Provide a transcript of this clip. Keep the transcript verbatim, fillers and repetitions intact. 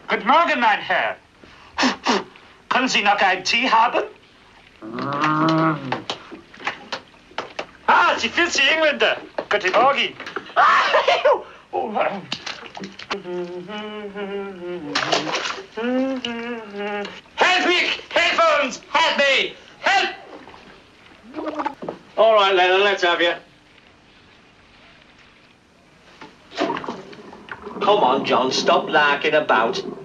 Guten Morgen, mein Herr. Können Sie noch einen Tee haben? Ah, Sie filthy Engländer. Guten Morgen. Oh, help me! Headphones! Help me! Help! All right, Lennon, let's have you. Come on, John, stop larking about.